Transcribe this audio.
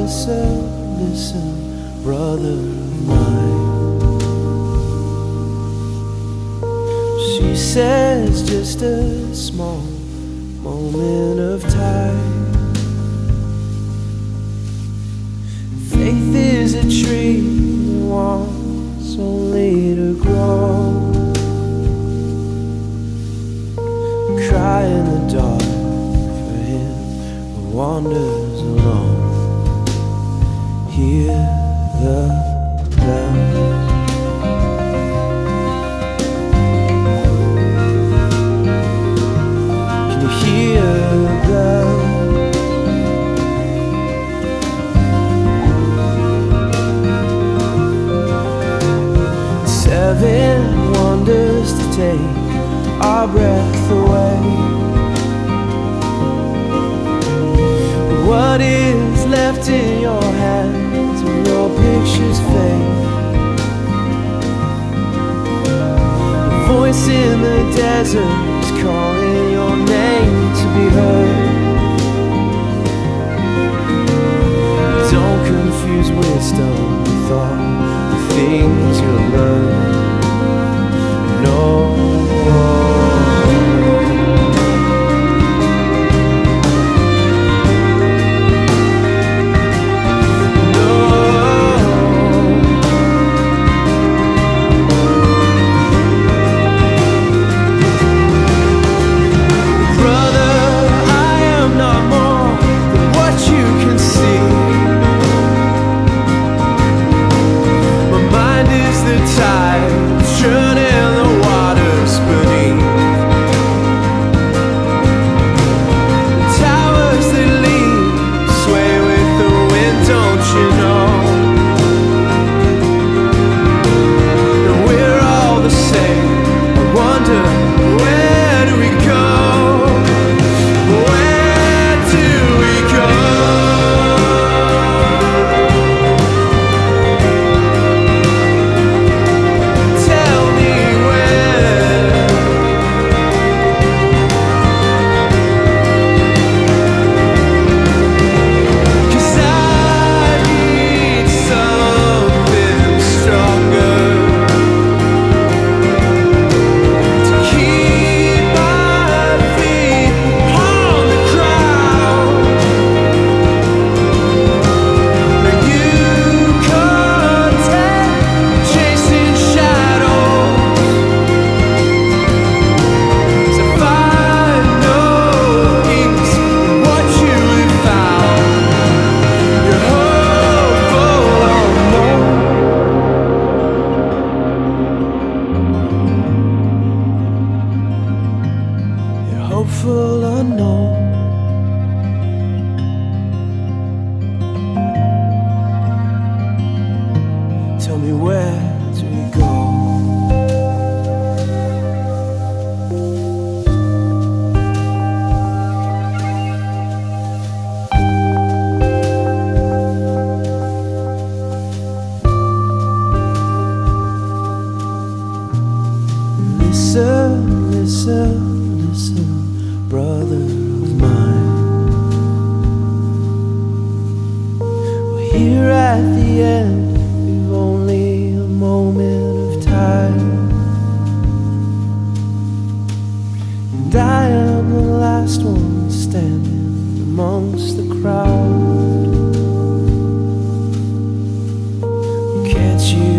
listen, listen, brother of mine. She says just a small moment of time. Faith is a tree that wants only to grow. Cry in the dark for him who wanders alone. Hear the bells. Can you hear the bells? 7 wonders to take our breath away. What is left in your hands when your pictures fade? A voice in the desert is calling your name to be heard. Don't confuse wisdom with all the things you'll learn. No. Hopeful unknown. Tell me, where do we go? Listen, listen, listen, brother of mine. We're here at the end, we've only a moment of time, and I am the last one standing amongst the crowd. Can't you